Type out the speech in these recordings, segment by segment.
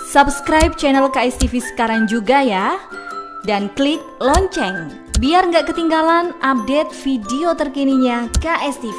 Subscribe channel KSTV sekarang juga ya. Dan klik lonceng, biar nggak ketinggalan update video terkininya KSTV.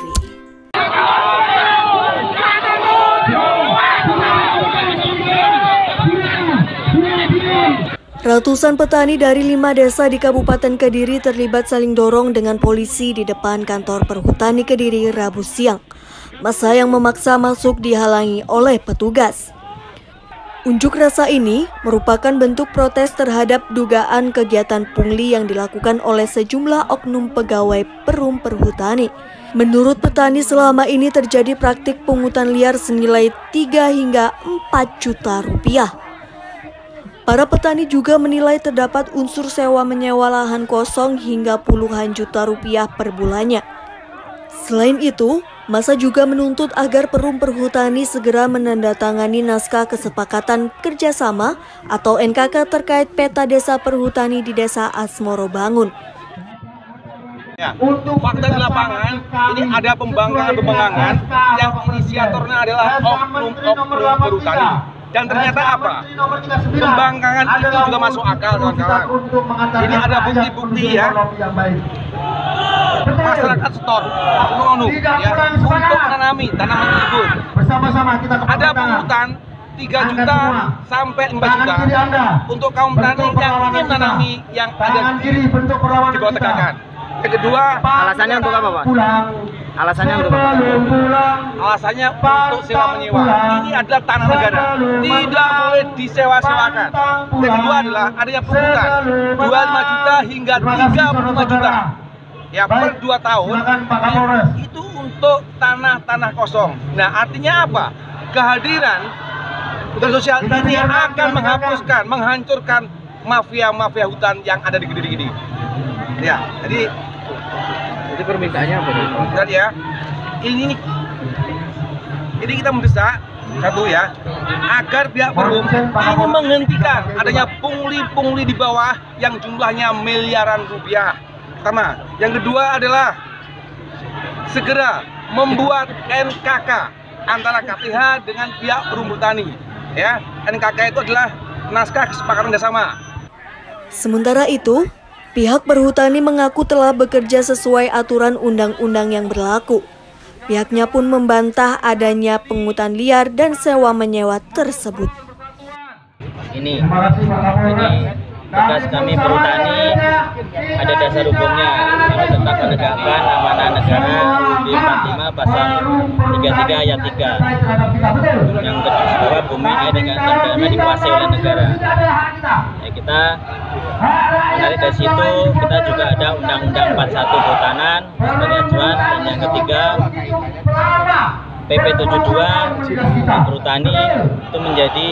Ratusan petani dari 5 desa di Kabupaten Kediri terlibat saling dorong dengan polisi di depan kantor Perhutani Kediri Rabu siang. Massa yang memaksa masuk dihalangi oleh petugas. Unjuk rasa ini merupakan bentuk protes terhadap dugaan kegiatan pungli yang dilakukan oleh sejumlah oknum pegawai Perum Perhutani. Menurut petani, selama ini terjadi praktik pungutan liar senilai 3 hingga 4 juta rupiah. Para petani juga menilai terdapat unsur sewa menyewa lahan kosong hingga puluhan juta rupiah per bulannya. Selain itu, massa juga menuntut agar Perum Perhutani segera menandatangani naskah kesepakatan kerjasama atau NKK terkait peta desa perhutani di Desa Asmoro Bangun. Ya, fakta di lapangan ini ada pembangkangan yang inisiatornya adalah oknum perhutani. Dan ternyata apa? Pembangkangan itu juga masuk akal, kawan-kawan. Ini ada bukti-bukti ya. Masyarakat setor ya, untuk menanami tanaman tersebut. Ada pungutan 3 juta sampai 5 juta untuk kaum tani yang ingin menanami yang ada di bawah tegangan. Yang kedua, alasannya untuk apa, Pak? Alasannya untuk apa? Alasannya untuk sewa menyewa. Ini adalah tanah negara, tidak boleh disewa-sewakan. Yang kedua adalah adanya pungutan 25 juta hingga 35 juta. Ya, per 2 tahun itu untuk tanah-tanah kosong. Nah, artinya apa? Kehadiran hutan sosial ini akan menghapuskan, menghancurkan mafia-mafia hutan yang ada di Kediri ini. Ya, jadi permintaannya apa? Dan ya, ini kita mendesak satu ya, agar pihak Perum ini menghentikan adanya pungli-pungli di bawah yang jumlahnya miliaran rupiah. Pertama, yang kedua adalah segera membuat NKK antara KTH dengan pihak Perum Perhutani. Ya, NKK itu adalah naskah kesepakatan kerjasama. Sementara itu, pihak Perhutani mengaku telah bekerja sesuai aturan undang-undang yang berlaku. Pihaknya pun membantah adanya pungutan liar dan sewa menyewa tersebut. Ini tugas kami Perhutani, ada dasar hukumnya tentang penegakan amanah negara UUD 45 pasal 33 ayat 3 yang kedua, bumi air dan tanah dikuasai oleh negara. Ya, kita menarik dari situ, kita juga ada Undang-Undang 41 Kehutanan sebagai acuan, dan yang ketiga PP 72 Perhutani itu menjadi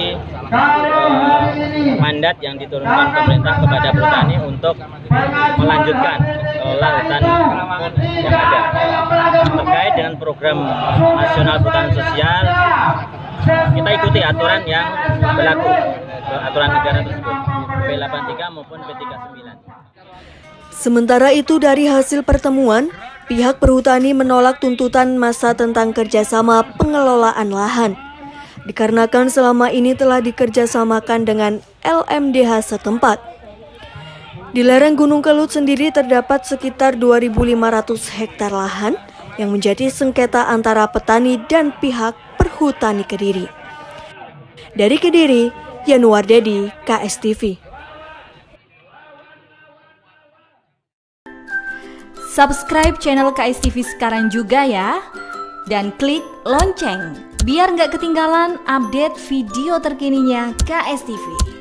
mandat yang diturunkan pemerintah kepada Perhutani untuk melanjutkan kelola hutan yang ada. Terkait dengan program nasional perhutanan sosial, kita ikuti aturan yang berlaku, aturan negara tersebut, P83 maupun P39. Sementara itu, dari hasil pertemuan, pihak Perhutani menolak tuntutan massa tentang kerjasama pengelolaan lahan. Dikarenakan selama ini telah dikerjasamakan dengan LMDH setempat. Di lereng Gunung Kelut sendiri terdapat sekitar 2.500 hektar lahan yang menjadi sengketa antara petani dan pihak Perhutani Kediri. Dari Kediri, Yanuar Dedi, KSTV. Subscribe channel KSTV sekarang juga ya. Dan klik lonceng, biar nggak ketinggalan update video terkininya KSTV.